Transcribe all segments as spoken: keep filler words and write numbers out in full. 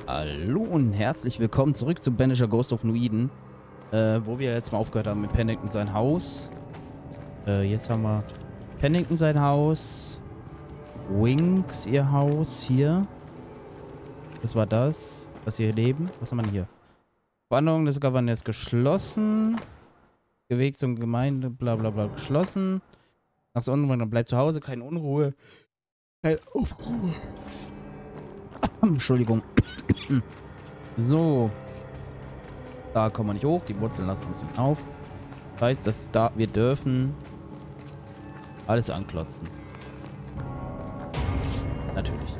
Hallo und herzlich willkommen zurück zu Banisher Ghost of Nuiden, äh, wo wir jetzt mal aufgehört haben mit Pennington sein Haus. Äh, jetzt haben wir Pennington sein Haus, Winks ihr Haus hier. Das war das, das hier leben. Was haben wir denn hier? Wanderung des Gouverneurs geschlossen. Weg zum Gemeinde, bla bla bla, geschlossen. Nach so Unruhe, dann bleibt zu Hause, keine Unruhe. Keine Aufruhe. Entschuldigung. So. Da kommen wir nicht hoch. Die Wurzeln lassen uns nicht auf. Das heißt, dass da wir dürfen alles anklotzen. Natürlich.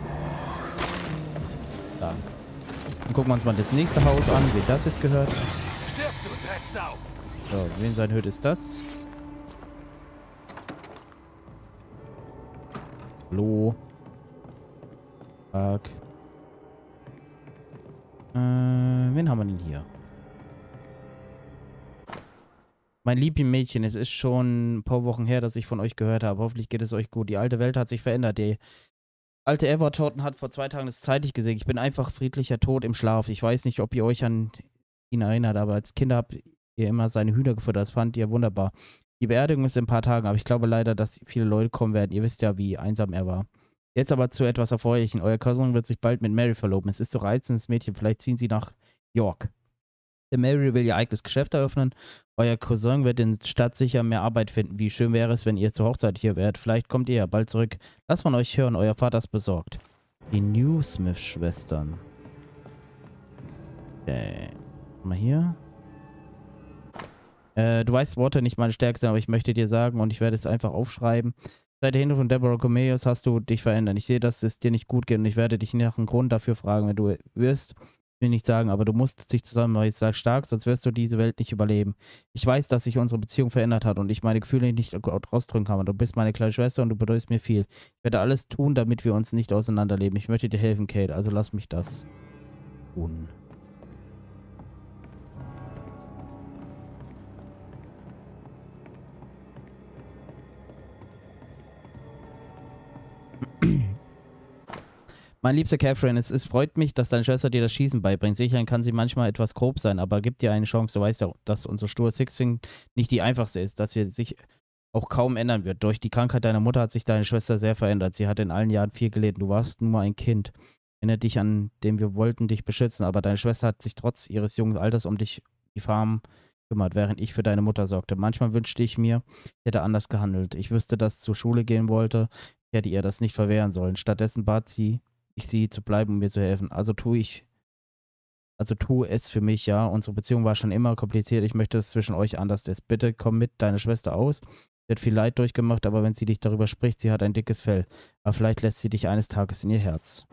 Dann. Dann gucken wir uns mal das nächste Haus an, wie das jetzt gehört. Stirb, du Drecksau! So, wen sein Hütte ist das? Hallo. Tag. Äh, wen haben wir denn hier? Mein Lieblingsmädchen, es ist schon ein paar Wochen her, dass ich von euch gehört habe. Hoffentlich geht es euch gut. Die alte Welt hat sich verändert. Die alte Everton hat vor zwei Tagen das zeitig gesehen. Ich bin einfach friedlicher Tod im Schlaf. Ich weiß nicht, ob ihr euch an ihn erinnert, aber als Kinder habt ihr immer seine Hühner gefüttert. Das fand ihr wunderbar. Die Beerdigung ist in ein paar Tagen, aber ich glaube leider, dass viele Leute kommen werden. Ihr wisst ja, wie einsam er war. Jetzt aber zu etwas Erfreulichen. Euer Cousin wird sich bald mit Mary verloben. Es ist so reizendes Mädchen. Vielleicht ziehen sie nach York. Der Mary will ihr eigenes Geschäft eröffnen. Euer Cousin wird in der Stadt sicher mehr Arbeit finden. Wie schön wäre es, wenn ihr zur Hochzeit hier wärt. Vielleicht kommt ihr ja bald zurück. Lasst von euch hören. Euer Vater ist besorgt. Die Newsmith-Schwestern. Okay. Mal hier. Äh, du weißt, Worte nicht meine Stärke sind, aber ich möchte dir sagen und ich werde es einfach aufschreiben. Seit der Hinrunde von Deborah Comeus hast du dich verändert. Ich sehe, dass es dir nicht gut geht und ich werde dich nach einem Grund dafür fragen, wenn du wirst. Ich will nicht sagen, aber du musst dich zusammenreißen, sei stark, sonst wirst du diese Welt nicht überleben. Ich weiß, dass sich unsere Beziehung verändert hat und ich meine Gefühle nicht ausdrücken kann. Du bist meine kleine Schwester und du bedeutest mir viel. Ich werde alles tun, damit wir uns nicht auseinanderleben. Ich möchte dir helfen, Kate, also lass mich das tun. Mein liebster Catherine, es, es freut mich, dass deine Schwester dir das Schießen beibringt. Sicherlich kann sie manchmal etwas grob sein, aber gib dir eine Chance. Du weißt ja, dass unsere sture Sixing nicht die einfachste ist, dass wir sich auch kaum ändern wird. Durch die Krankheit deiner Mutter hat sich deine Schwester sehr verändert. Sie hat in allen Jahren viel gelitten. Du warst nur ein Kind. Erinnere dich an, den wir wollten dich beschützen, aber deine Schwester hat sich trotz ihres jungen Alters um dich, die Farm, kümmert, während ich für deine Mutter sorgte. Manchmal wünschte ich mir, ich hätte anders gehandelt. Ich wüsste, dass sie zur Schule gehen wollte. Ich hätte ihr das nicht verwehren sollen. Stattdessen bat sie ich sie zu bleiben und mir zu helfen. Also tue ich, also tu es für mich, ja. Unsere Beziehung war schon immer kompliziert. Ich möchte, dass es zwischen euch anders ist. Bitte komm mit deiner Schwester aus. Sie hat viel Leid durchgemacht, aber wenn sie dich darüber spricht, sie hat ein dickes Fell. Aber vielleicht lässt sie dich eines Tages in ihr Herz.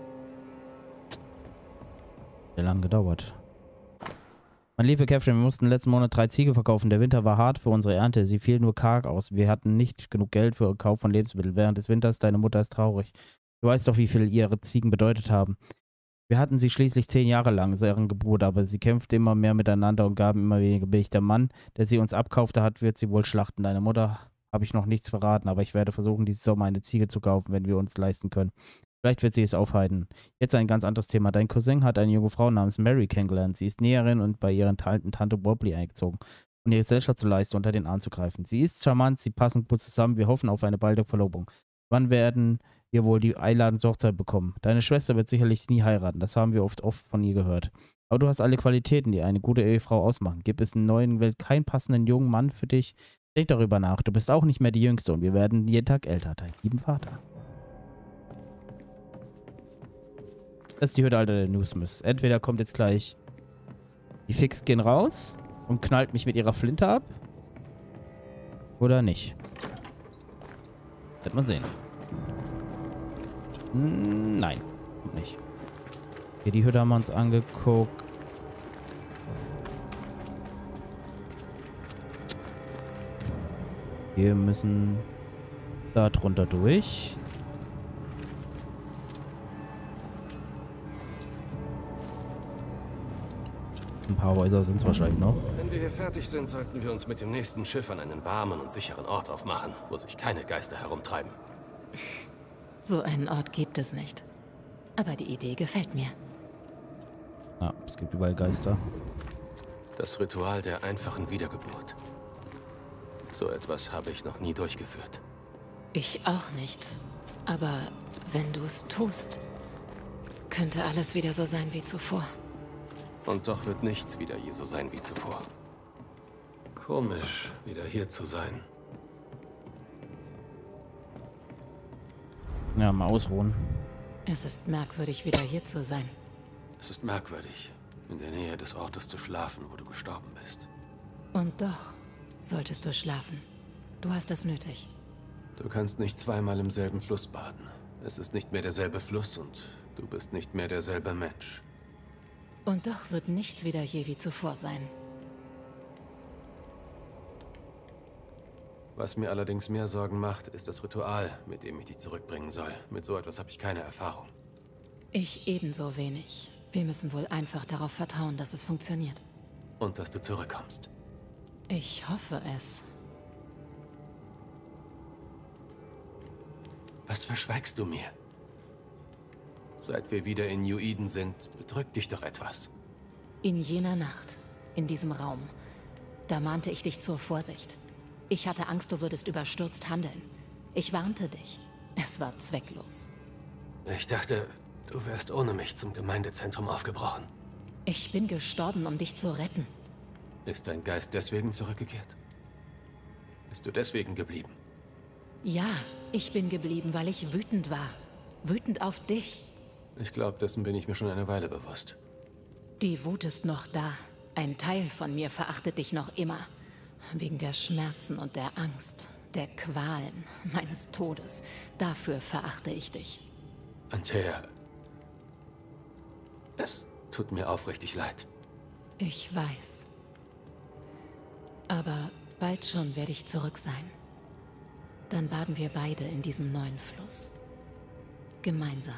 Sehr lange gedauert. Mein lieber Catherine, wir mussten letzten Monat drei Ziege verkaufen. Der Winter war hart für unsere Ernte. Sie fiel nur karg aus. Wir hatten nicht genug Geld für den Kauf von Lebensmitteln. Während des Winters, deine Mutter ist traurig. Du weißt doch, wie viel ihre Ziegen bedeutet haben. Wir hatten sie schließlich zehn Jahre lang, seit ihrer Geburt, aber sie kämpften immer mehr miteinander und gaben immer weniger Milch. Der Mann, der sie uns abkaufte hat, wird sie wohl schlachten. Deine Mutter habe ich noch nichts verraten, aber ich werde versuchen, dieses Sommer eine Ziege zu kaufen, wenn wir uns leisten können. Vielleicht wird sie es aufhalten. Jetzt ein ganz anderes Thema. Dein Cousin hat eine junge Frau namens Mary kennengelernt. Sie ist Näherin und bei ihren alten Tante Wobbly eingezogen, um ihre Gesellschaft zu leisten, unter den Arm zu greifen. Sie ist charmant, sie passen gut zusammen. Wir hoffen auf eine baldige Verlobung. Wann werden wir wohl die Einladung zur Hochzeit bekommen? Deine Schwester wird sicherlich nie heiraten. Das haben wir oft, oft von ihr gehört. Aber du hast alle Qualitäten, die eine gute Ehefrau ausmachen. Gibt es in der neuen Welt keinen passenden jungen Mann für dich? Denk darüber nach. Du bist auch nicht mehr die Jüngste und wir werden jeden Tag älter. Dein lieben Vater. Das ist die Hütte, Alter, der Newsmith. Entweder kommt jetzt gleich die Fix gehen raus und knallt mich mit ihrer Flinte ab. Oder nicht. Wird man sehen. Nein, nicht. Hier, die Hütte haben wir uns angeguckt. Wir müssen da drunter durch. Ein paar Häuser sind es wahrscheinlich noch. Wenn wir hier fertig sind, sollten wir uns mit dem nächsten Schiff an einen warmen und sicheren Ort aufmachen, wo sich keine Geister herumtreiben. So einen Ort gibt es nicht. Aber die Idee gefällt mir. Ah, es gibt überall Geister. Das Ritual der einfachen Wiedergeburt. So etwas habe ich noch nie durchgeführt. Ich auch nichts. Aber wenn du es tust, könnte alles wieder so sein wie zuvor. Und doch wird nichts wieder je so sein wie zuvor. Komisch, wieder hier zu sein. Ja, mal ausruhen. Es ist merkwürdig, wieder hier zu sein. Es ist merkwürdig, in der Nähe des Ortes zu schlafen, wo du gestorben bist. Und doch solltest du schlafen. Du hast es nötig. Du kannst nicht zweimal im selben Fluss baden. Es ist nicht mehr derselbe Fluss und du bist nicht mehr derselbe Mensch. Und doch wird nichts wieder je wie zuvor sein. Was mir allerdings mehr Sorgen macht, ist das Ritual, mit dem ich dich zurückbringen soll. Mit so etwas habe ich keine Erfahrung. Ich ebenso wenig. Wir müssen wohl einfach darauf vertrauen, dass es funktioniert. Und dass du zurückkommst. Ich hoffe es. Was verschweigst du mir? Seit wir wieder in New Eden sind, bedrückt dich doch etwas. In jener Nacht, in diesem Raum, da mahnte ich dich zur Vorsicht. Ich hatte Angst, du würdest überstürzt handeln. Ich warnte dich. Es war zwecklos. Ich dachte, du wärst ohne mich zum Gemeindezentrum aufgebrochen. Ich bin gestorben, um dich zu retten. Ist dein Geist deswegen zurückgekehrt? Bist du deswegen geblieben? Ja, ich bin geblieben, weil ich wütend war. Wütend auf dich. Ich glaube, dessen bin ich mir schon eine Weile bewusst. Die Wut ist noch da. Ein Teil von mir verachtet dich noch immer. Wegen der Schmerzen und der Angst, der Qualen, meines Todes. Dafür verachte ich dich. Antea, es tut mir aufrichtig leid. Ich weiß. Aber bald schon werde ich zurück sein. Dann baden wir beide in diesem neuen Fluss. Gemeinsam.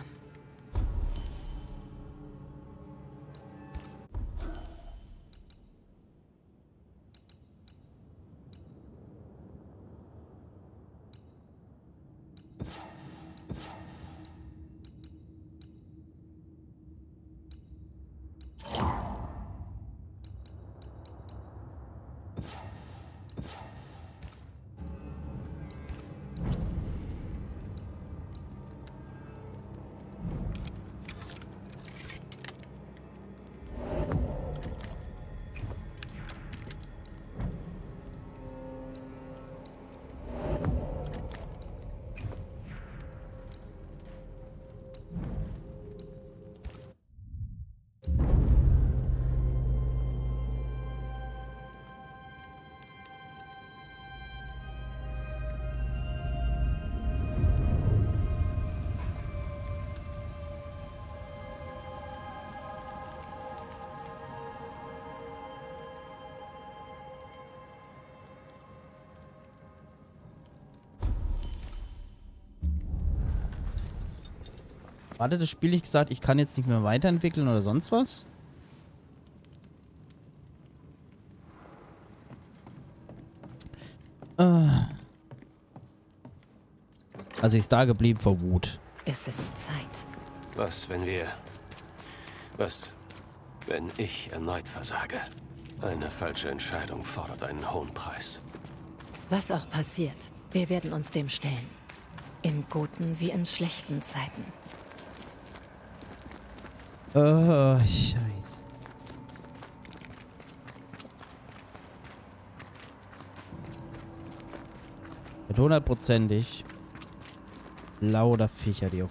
Warte, das Spiel, ich gesagt, ich kann jetzt nichts mehr weiterentwickeln oder sonst was? Also ich ist da geblieben vor Wut. Es ist Zeit. Was, wenn wir... Was, wenn ich erneut versage? Eine falsche Entscheidung fordert einen hohen Preis. Was auch passiert, wir werden uns dem stellen. In guten wie in schlechten Zeiten. Oh, Scheiße. Mit hundertprozentig lauter Viecher, die auf...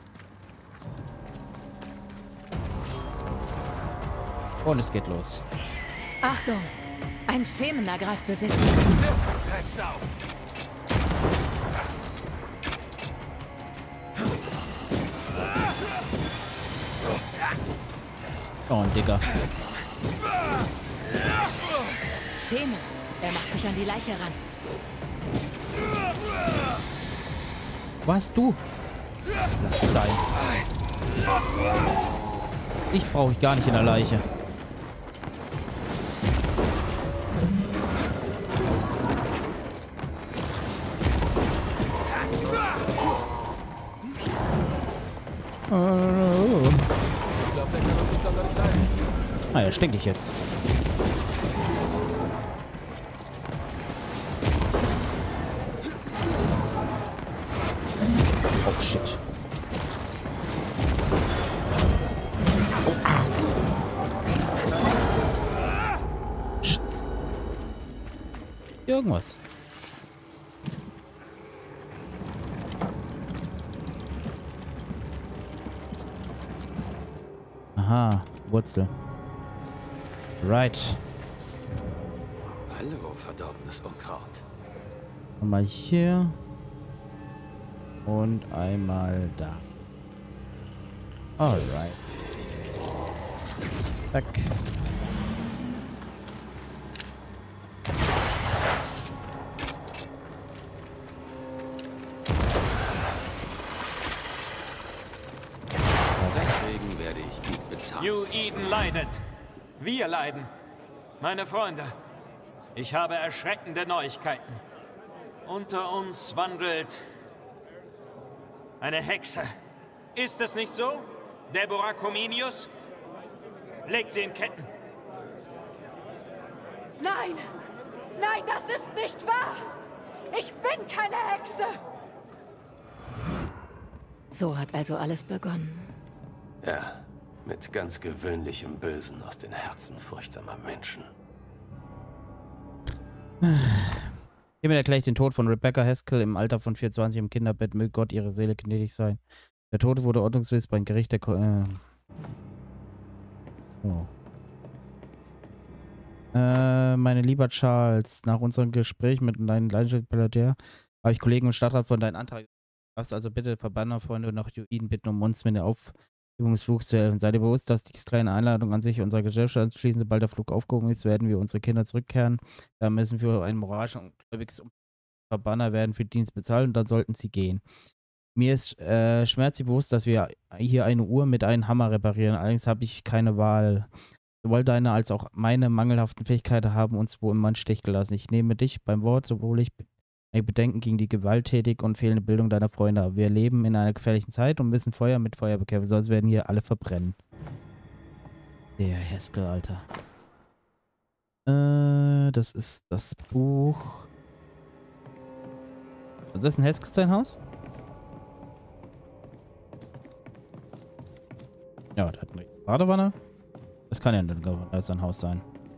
Und es geht los. Achtung! Ein Schemen ergreift Besitz. Drecksau! Oh, ein Dicker. Schemen. Er macht sich an die Leiche ran. Was, du? Lass es sein. Ich brauche ich gar nicht in der Leiche. Ich glaube, der kann uns nicht sonderlich leiden. Ah ja, stinke ich jetzt. Oh shit. Oh, ah. Scheiße. Irgendwas. Aha, Wurzel. Right. Hallo, verdorbenes Unkraut. Einmal hier. Und einmal da. Alright. Zack. Deswegen werde ich gut bezahlt. New Eden leidet. Wir leiden. Meine Freunde, ich habe erschreckende Neuigkeiten. Unter uns wandelt eine Hexe. Ist es nicht so? Deborah Comenius? Legt sie in Ketten. Nein! Nein, das ist nicht wahr! Ich bin keine Hexe! So hat also alles begonnen. Ja, mit ganz gewöhnlichem Bösen aus den Herzen furchtsamer Menschen. Hiermit erkläre ich den Tod von Rebecca Haskell im Alter von vierundzwanzig im Kinderbett. Möge Gott ihre Seele gnädig sein. Der Tote wurde ordnungsgemäß beim Gericht der... Ko äh oh. äh, meine lieber Charles, nach unserem Gespräch mit deinem Leidenschaftspilotär habe ich Kollegen im Stadtrat von deinen Antrag. Lasst also bitte Verbannerfreunde und auch Juiden bitten, um uns mit der Aufhebung des Flugs zu helfen. Seid ihr bewusst, dass die kleine Einladung an sich unserer Gesellschaft anschließend, sobald der Flug aufgehoben ist, werden wir unsere Kinder zurückkehren. Da müssen wir ein moralisch und gläubiges Verbanner werden für Dienst bezahlt und dann sollten sie gehen. Mir ist äh, schmerzlich bewusst, dass wir hier eine Uhr mit einem Hammer reparieren. Allerdings habe ich keine Wahl. Sowohl deine als auch meine mangelhaften Fähigkeiten haben uns wohl im Stich gelassen. Ich nehme dich beim Wort, sowohl ich Bedenken gegen die gewalttätige und fehlende Bildung deiner Freunde. Wir leben in einer gefährlichen Zeit und müssen Feuer mit Feuer bekämpfen, sonst werden hier alle verbrennen. Der Haskell, Alter. Äh, das ist das Buch. Also das ist ein Haskell sein Haus? Ja, der hat eine Badewanne. Das kann ja nicht sein Haus sein.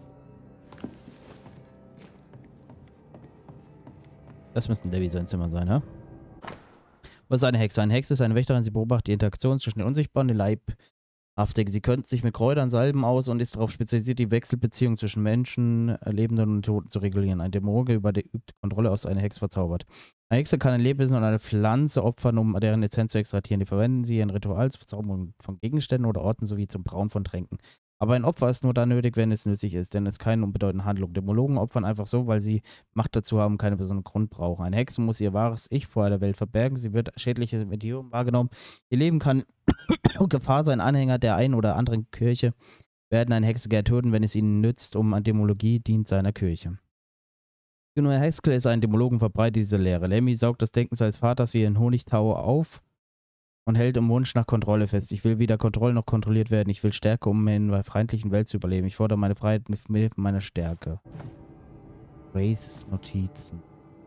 Das müsste Debbie sein Zimmer sein, ja? Was ist eine Hexe? Eine Hexe ist eine Wächterin. Sie beobachtet die Interaktion zwischen den Unsichtbaren und den Leibhaftigen. Sie kennt sich mit Kräutern, Salben aus und ist darauf spezialisiert, die Wechselbeziehung zwischen Menschen, Lebenden und Toten zu regulieren. Ein Dämoge über die übte Kontrolle aus einer Hexe verzaubert. Eine Hexe kann ein Lebewesen und eine Pflanze opfern, um deren Essenz zu extrahieren. Die verwenden sie in Ritual zur Verzauberung von Gegenständen oder Orten sowie zum Brauen von Tränken. Aber ein Opfer ist nur dann nötig, wenn es nützlich ist, denn es ist keine unbedeutende Handlung. Dämonologen opfern einfach so, weil sie Macht dazu haben, keine besonderen Grund brauchen. Eine Hexe muss ihr wahres Ich vor der Welt verbergen. Sie wird schädliche Medium wahrgenommen. Ihr Leben kann Gefahr sein. Anhänger der einen oder anderen Kirche werden eine Hexe gerne töten, wenn es ihnen nützt, um an Dämonologie dient seiner Kirche. Nur Haskell ist ein Dämologen, verbreitet diese Lehre. Lemmy saugt das Denken seines Vaters wie ein Honigtau auf und hält im Wunsch nach Kontrolle fest. Ich will weder Kontrolle noch kontrolliert werden. Ich will Stärke, um in einer feindlichen Welt zu überleben. Ich fordere meine Freiheit mit Hilfe meiner Stärke. Graces Notizen.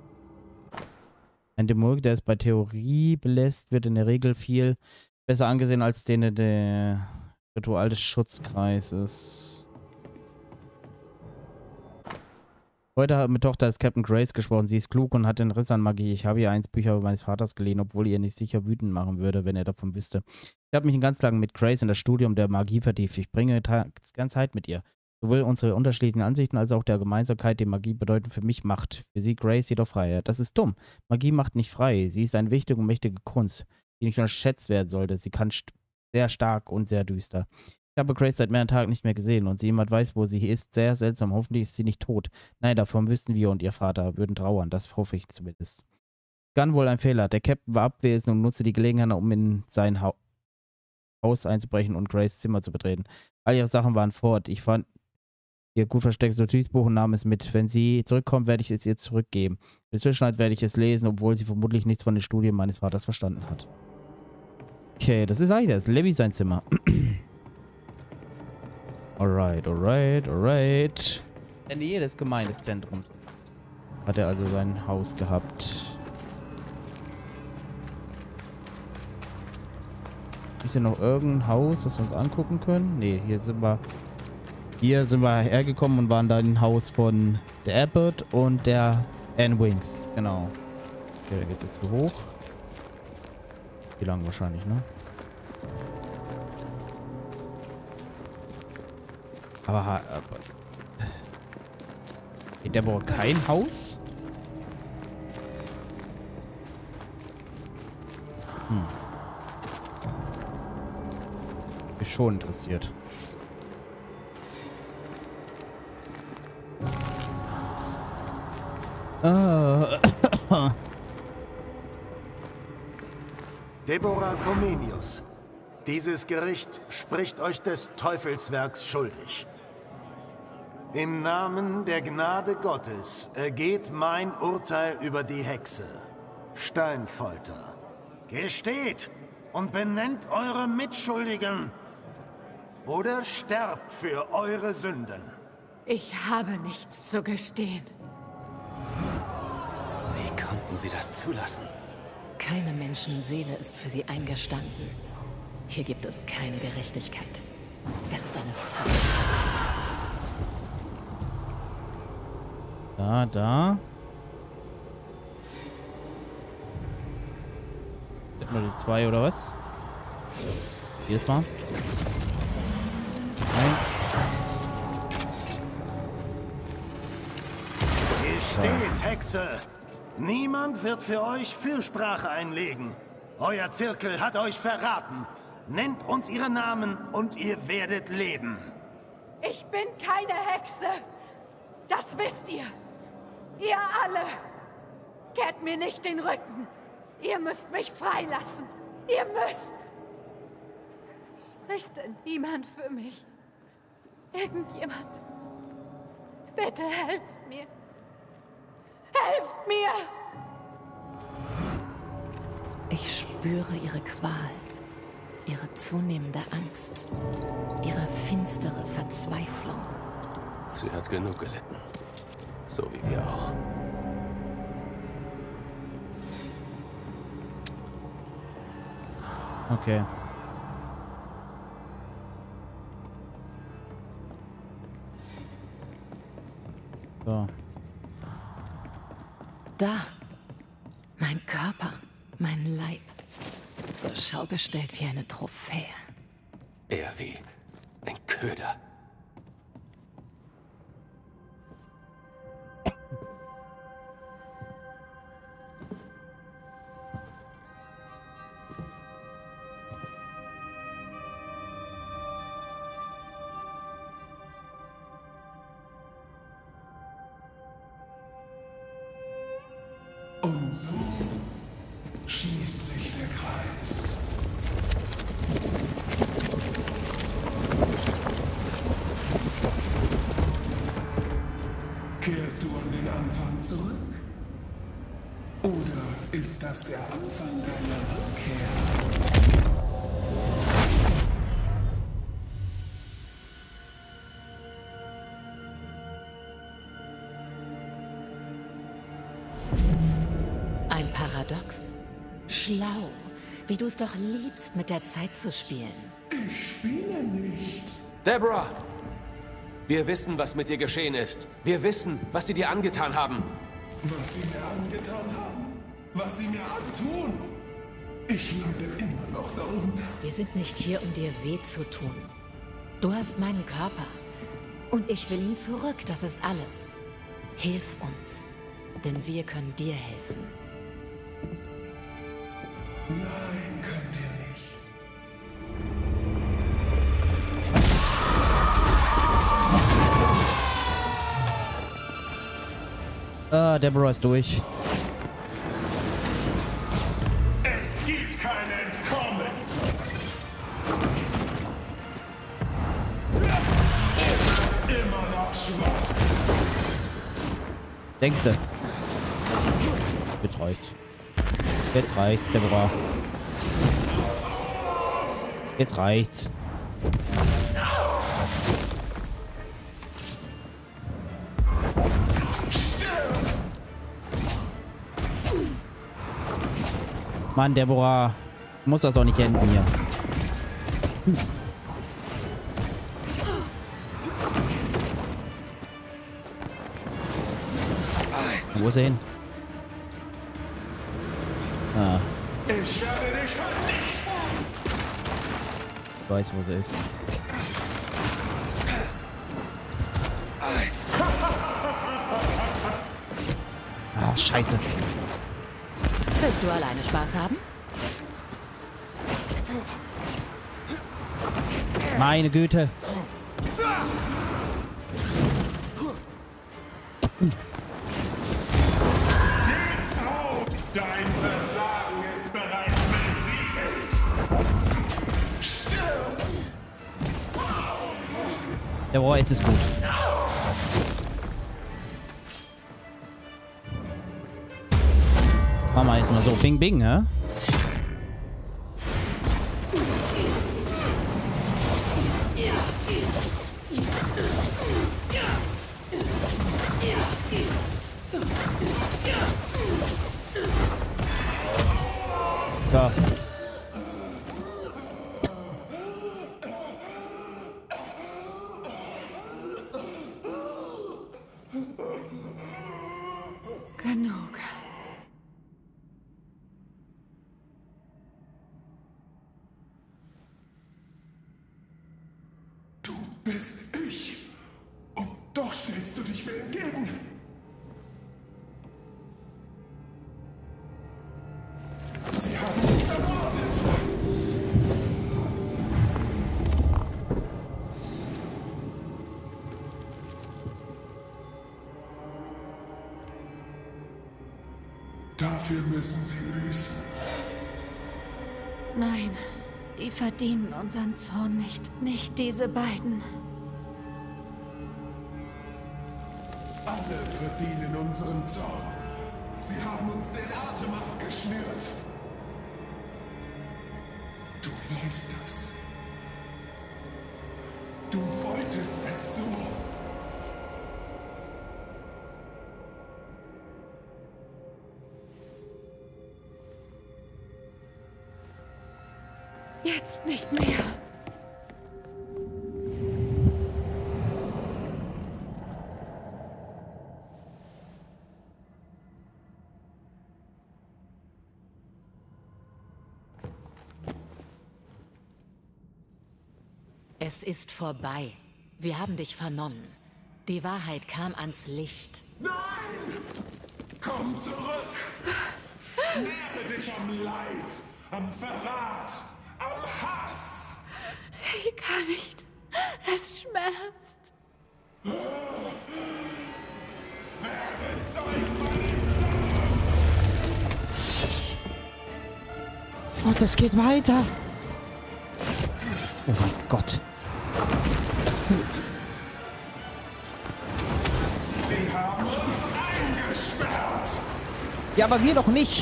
Ein Dämologe, der es bei Theorie belässt, wird in der Regel viel besser angesehen als den der Ritual des Schutzkreises. Heute habe ich mit Tochter des Captain Grace gesprochen. Sie ist klug und hat den Riss an Magie. Ich habe ihr eins Bücher meines Vaters geliehen, obwohl ihr nicht sicher wütend machen würde, wenn er davon wüsste. Ich habe mich den ganzen Tag mit Grace in das Studium der Magie vertieft. Ich bringe ganz Zeit mit ihr. Sowohl unsere unterschiedlichen Ansichten als auch der Gemeinsamkeit, die Magie bedeutet für mich Macht. Für sie Grace jedoch Freiheit. Das ist dumm. Magie macht nicht frei. Sie ist eine wichtige und mächtige Kunst, die nicht unterschätzt werden sollte. Sie kann st- sehr stark und sehr düster. Ich habe Grace seit mehreren Tagen nicht mehr gesehen und sie jemand weiß, wo sie ist. Sehr seltsam. Hoffentlich ist sie nicht tot. Nein, davon wüssten wir und ihr Vater würden trauern. Das hoffe ich zumindest. Begann wohl ein Fehler. Der Captain war abwesend und nutzte die Gelegenheit, um in sein ha- Haus einzubrechen und Grace Zimmer zu betreten. All ihre Sachen waren fort. Ich fand ihr gut verstecktes Notizbuch und nahm es mit. Wenn sie zurückkommt, werde ich es ihr zurückgeben. In der Zwischenzeit werde ich es lesen, obwohl sie vermutlich nichts von den Studien meines Vaters verstanden hat. Okay, das ist eigentlich das. Levi sein Zimmer. Alright, alright, alright. In der Nähe des Gemeindezentrums hat er also sein Haus gehabt. Ist hier noch irgendein Haus, das wir uns angucken können? Ne, hier sind wir... Hier sind wir hergekommen und waren da im Haus von der Abbott und der Anne Winks. Genau. Okay, da geht's jetzt hier hoch. Wie lang wahrscheinlich, ne? Aber... aber in der Woche kein Haus? Hm. Bin schon interessiert. Ah. Deborah Comenius, dieses Gericht spricht euch des Teufelswerks schuldig. Im Namen der Gnade Gottes ergeht mein Urteil über die Hexe. Steinfolter. Gesteht und benennt eure Mitschuldigen oder sterbt für eure Sünden. Ich habe nichts zu gestehen. Wie konnten Sie das zulassen? Keine Menschenseele ist für sie eingestanden. Hier gibt es keine Gerechtigkeit. Es ist eine Farce. Da, da. Hätten wir die zwei oder was? Hier ist mal. Eins. Gesteht, Hexe! Niemand wird für euch Fürsprache einlegen. Euer Zirkel hat euch verraten. Nennt uns ihre Namen und ihr werdet leben. Ich bin keine Hexe. Das wisst ihr. Ihr alle. Kehrt mir nicht den Rücken. Ihr müsst mich freilassen. Ihr müsst. Spricht denn niemand für mich? Irgendjemand? Bitte helft mir. Helft mir! Ich spüre ihre Qual, ihre zunehmende Angst, ihre finstere Verzweiflung. Sie hat genug gelitten. So wie wir auch. Okay. So. Da. Mein Körper, mein Leib. Zur Schau gestellt wie eine Trophäe. Eher wie ein Köder. Und so schließt sich der Kreis. Kehrst du an den Anfang zurück? Oder ist das der Anfang deiner Rückkehr? Ein Paradox. Schlau. Wie du es doch liebst, mit der Zeit zu spielen. Ich spiele nicht. Deborah! Wir wissen, was mit dir geschehen ist. Wir wissen, was sie dir angetan haben. Was sie mir angetan haben. Was sie mir antun. Ich leide immer noch darunter. Wir sind nicht hier, um dir weh zu tun. Du hast meinen Körper. Und ich will ihn zurück, das ist alles. Hilf uns. Denn wir können dir helfen. Nein, könnt ihr nicht. Ah, Deborah ist durch. Es gibt kein Entkommen. Immer noch schwach. Denkste. Jetzt reicht's. Jetzt reicht's, Deborah. Jetzt reicht's. Mann, Deborah. Muss das doch nicht enden hier. Hm. Wo ist er hin? Ah. Ich werde dich vernichten! Ich weiß, wo sie ist. Ah, scheiße. Willst du alleine Spaß haben? Meine Güte. Dein Versagen ist bereits besiegelt. Stirb! Jawohl, es ist gut. Machen wir jetzt mal so Bing Bing, hä? So. Genug. Du bist ich. Und doch stellst du dich mir entgegen. Sie haben uns ermordet. Dafür müssen sie büßen. Nein, sie verdienen unseren Zorn nicht. Nicht diese beiden. Alle verdienen unseren Zorn. Sie haben uns den Atem abgeschnürt. Du weißt das. Du wolltest es so. Jetzt nicht mehr. Es ist vorbei. Wir haben dich vernommen. Die Wahrheit kam ans Licht. Nein! Komm zurück! Nähre dich am Leid, am Verrat, am Hass! Ich kann nicht. Es schmerzt. Werde Zeugen meines Sohns! Und es geht weiter. Oh mein Gott. Sie haben uns eingesperrt! Ja, aber wir doch nicht.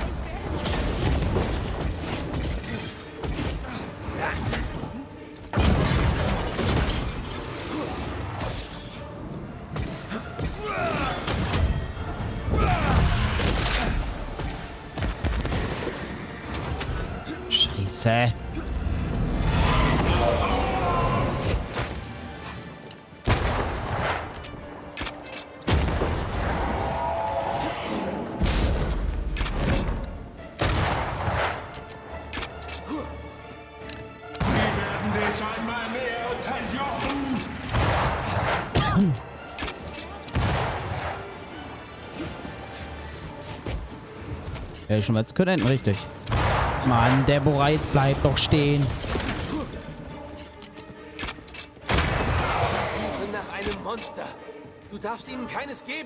Scheiße. Einmal mehr unterjochen! Ja, schon mal jetzt können enden, richtig. Mann, Deborah, jetzt bleib doch stehen. Sie suchen nach einem Monster. Du darfst ihnen keines geben.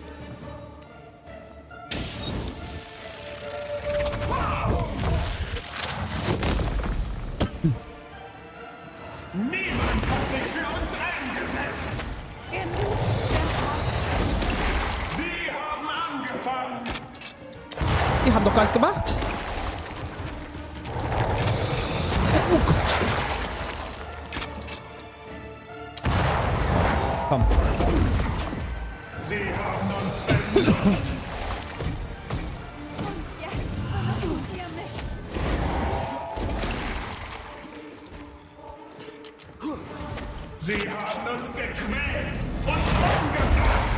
Niemand hat sich für uns eingesetzt! Sie haben angefangen! Die haben doch gar nichts gemacht. Oh Gott. Das war's. Komm. Sie haben uns verletzt! Und jetzt versucht ihr Sie haben uns gequält und umgebracht.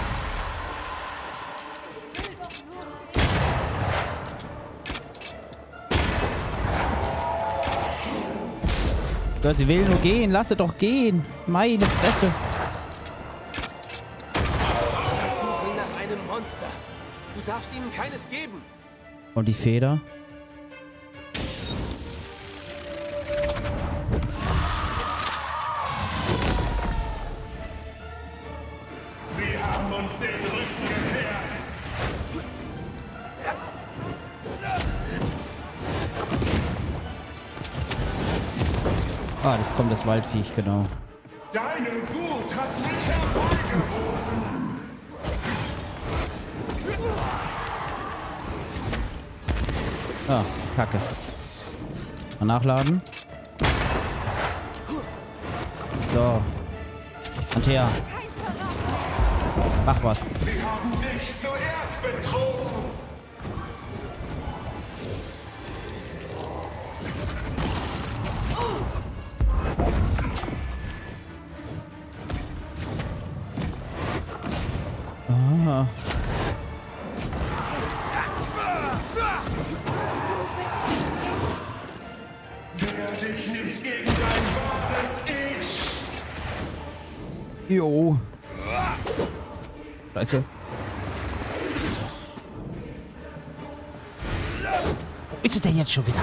Gott, sie will nur gehen. Lass sie doch gehen. Meine Fresse. Sie suchen nach einem Monster. Du darfst ihnen keines geben. Und die Feder? Sie haben uns den Rücken gekehrt. Ah, das kommt das Waldviech, genau. Deine Wut hat mich herbeigerufen. Ah, Kacke. Mal nachladen. So. Antea. Mach was. Sie haben dich zuerst betrogen. Ah. Wehr dich nicht gegen dein wahres Ich. Jo. Scheiße. Wo ist es denn jetzt schon wieder?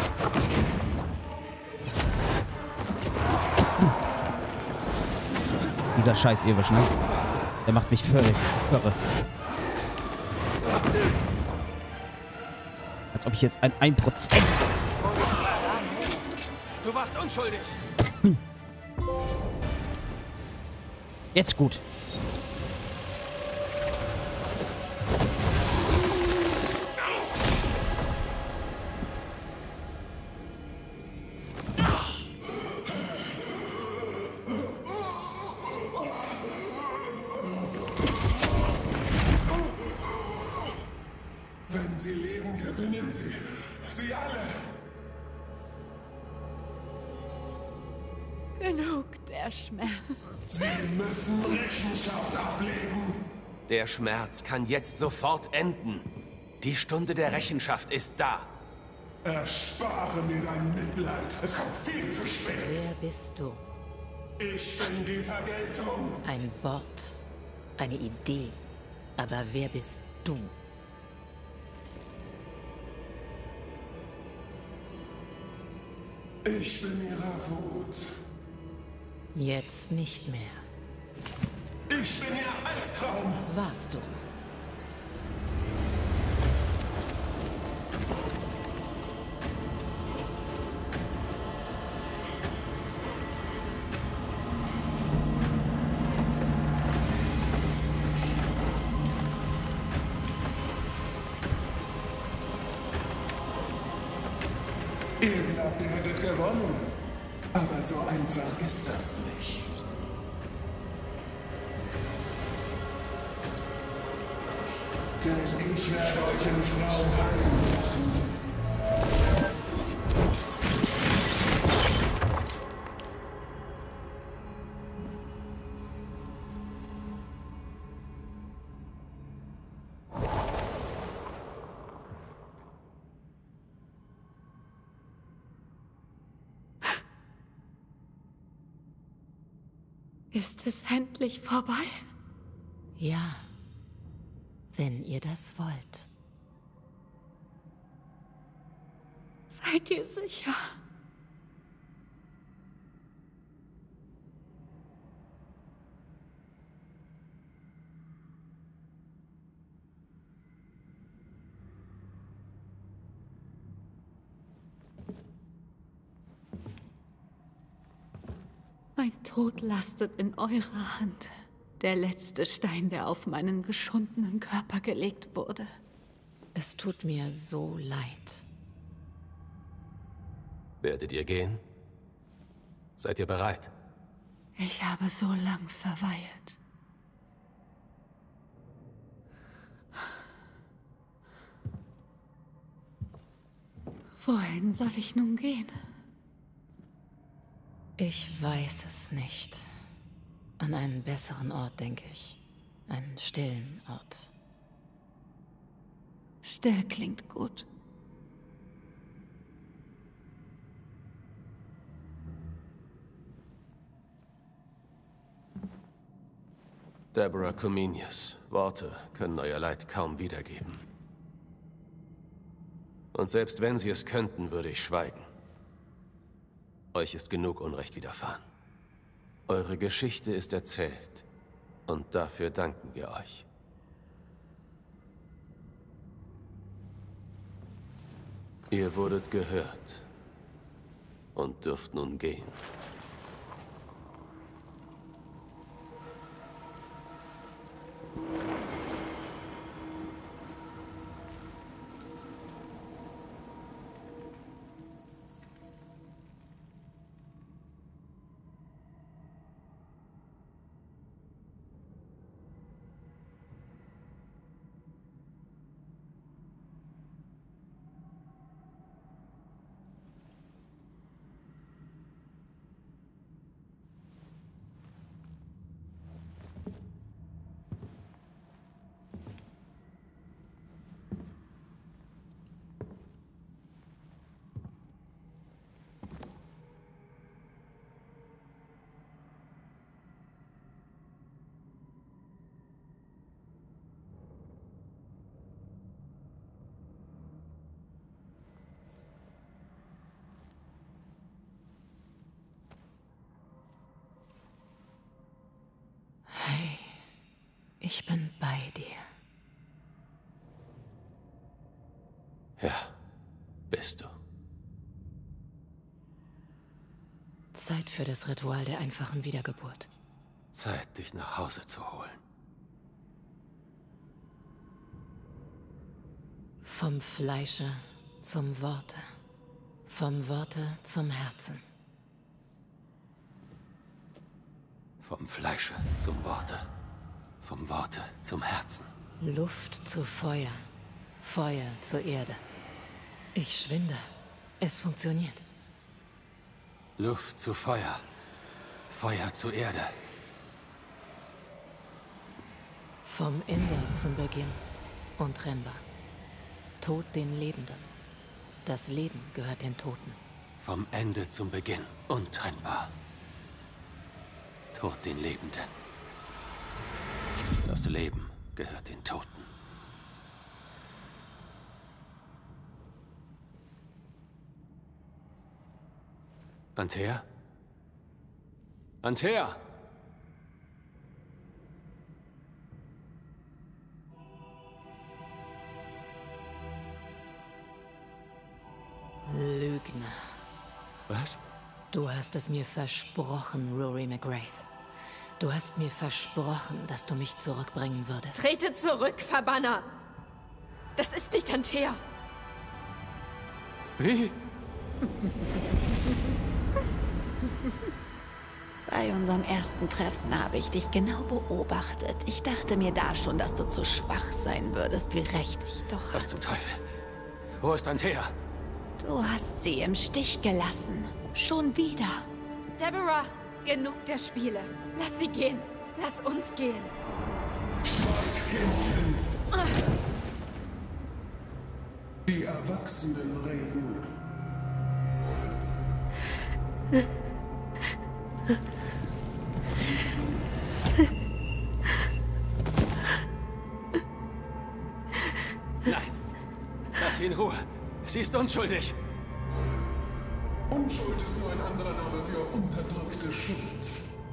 Dieser scheiß Irwisch, ne? Der macht mich völlig irre. Als ob ich jetzt ein ein Prozent... Du warst unschuldig. Jetzt gut. Wenn sie leben, gewinnen sie. Sie alle. Genug der Schmerz. Sie müssen Rechenschaft ablegen. Der Schmerz kann jetzt sofort enden. Die Stunde der Rechenschaft ist da. Erspare mir dein Mitleid. Es kommt viel zu spät. Wer bist du? Ich bin die Vergeltung. Ein Wort, eine Idee. Aber wer bist du? Ich bin ihrer Wut. Jetzt nicht mehr. Ich bin ihr Albtraum. Warst du? Ihr glaubt, ihr hättet gewonnen. Aber so einfach ist das nicht. Denn ich werde euch im Traum heimsuchen. Ist es endlich vorbei? Ja. Wenn ihr das wollt. Seid ihr sicher? Mein Tod lastet in eurer Hand. Der letzte Stein, der auf meinen geschundenen Körper gelegt wurde. Es tut mir so leid. Werdet ihr gehen? Seid ihr bereit? Ich habe so lang verweilt. Wohin soll ich nun gehen? Ich weiß es nicht. An einen besseren Ort, denke ich. Einen stillen Ort. Still klingt gut. Deborah Comenius, Worte können euer Leid kaum wiedergeben. Und selbst wenn sie es könnten, würde ich schweigen. Euch ist genug Unrecht widerfahren. Eure Geschichte ist erzählt. Und dafür danken wir euch. Ihr wurdet gehört. Und dürft nun gehen. Hey, ich bin bei dir. Ja, bist du. Zeit für das Ritual der einfachen Wiedergeburt. Zeit, dich nach Hause zu holen. Vom Fleische zum Worte. Vom Worte zum Herzen. Vom Fleische zum Worte. Vom Worte zum Herzen. Luft zu Feuer. Feuer zur Erde. Ich schwinde. Es funktioniert. Luft zu Feuer. Feuer zu Erde. Vom Ende zum Beginn. Untrennbar. Tod den Lebenden. Das Leben gehört den Toten. Vom Ende zum Beginn. Untrennbar. Tod den Lebenden. Das Leben gehört den Toten. Antea? Antea! Lügner. Was? Du hast es mir versprochen, Rory McGrath. Du hast mir versprochen, dass du mich zurückbringen würdest. Trete zurück, Verbanner! Das ist nicht Antea. Wie? Bei unserem ersten Treffen habe ich dich genau beobachtet. Ich dachte mir da schon, dass du zu schwach sein würdest, wie recht ich doch hatte. Was zum Teufel? Wo ist Antea? Du hast sie im Stich gelassen. Schon wieder. Deborah, genug der Spiele. Lass sie gehen. Lass uns gehen. Schweig, Kindchen. Die Erwachsenen reden. Nein. Lass sie in Ruhe. Sie ist unschuldig. Unschuld ist nur ein anderer Name für unterdrückte Schuld.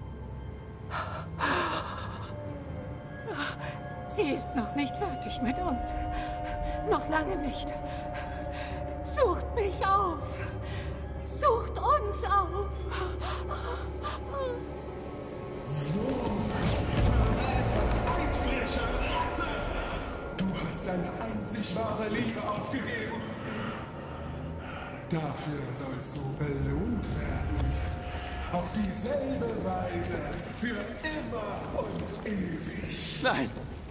Sie ist noch nicht fertig mit uns. Noch lange nicht. Sucht mich auf. Sucht uns auf. Verräter, Einbrecher, Ratte! Du hast deine einzig wahre Liebe aufgegeben. Dafür sollst du belohnt werden. Auf dieselbe Weise. Für immer und ewig. Nein.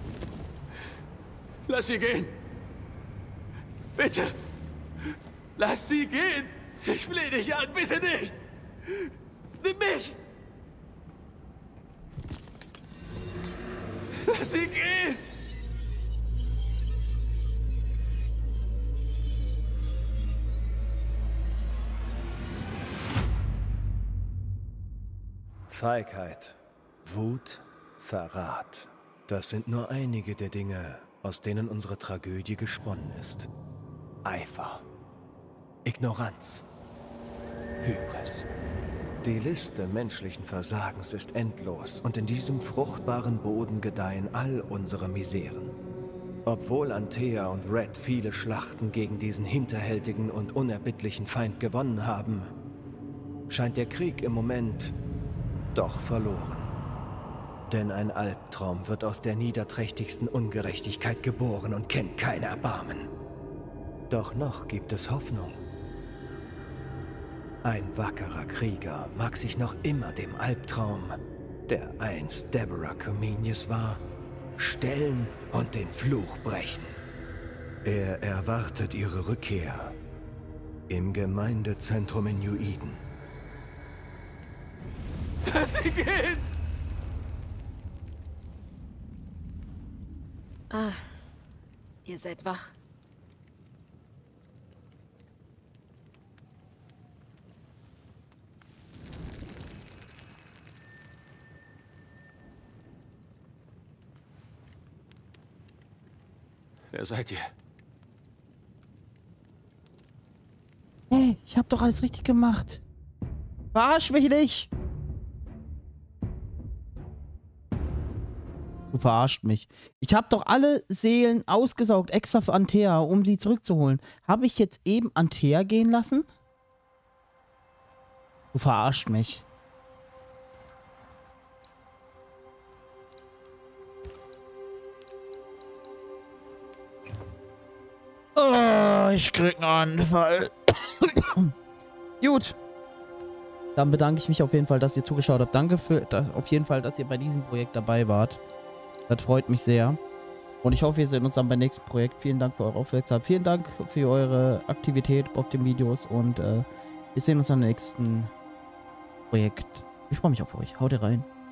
Lass sie gehen. Bitte. Lass sie gehen. Ich flehe dich an. Bitte nicht. Nimm mich. Sie geht! Feigheit, Wut, Verrat. Das sind nur einige der Dinge, aus denen unsere Tragödie gesponnen ist. Eifer, Ignoranz, Hybris. Die Liste menschlichen Versagens ist endlos und in diesem fruchtbaren Boden gedeihen all unsere Miseren. Obwohl Antea und Red viele Schlachten gegen diesen hinterhältigen und unerbittlichen Feind gewonnen haben, scheint der Krieg im Moment doch verloren. Denn ein Albtraum wird aus der niederträchtigsten Ungerechtigkeit geboren und kennt kein Erbarmen. Doch noch gibt es Hoffnung. Ein wackerer Krieger mag sich noch immer dem Albtraum, der einst Deborah Comenius war, stellen und den Fluch brechen. Er erwartet ihre Rückkehr im Gemeindezentrum in New Eden. Sie geht! Ah, ihr seid wach. Wer seid ihr? Hey, ich hab doch alles richtig gemacht. Verarsch mich nicht! Du verarscht mich. Ich habe doch alle Seelen ausgesaugt, extra für Antea, um sie zurückzuholen. Habe ich jetzt eben Antea gehen lassen? Du verarscht mich. Oh, ich krieg einen Anfall. Gut. Dann bedanke ich mich auf jeden Fall, dass ihr zugeschaut habt. Danke für, dass, auf jeden Fall, dass ihr bei diesem Projekt dabei wart. Das freut mich sehr. Und ich hoffe, wir sehen uns dann beim nächsten Projekt. Vielen Dank für eure Aufmerksamkeit. Vielen Dank für eure Aktivität auf den Videos. Und äh, wir sehen uns beim nächsten Projekt. Ich freue mich auf euch. Haut rein.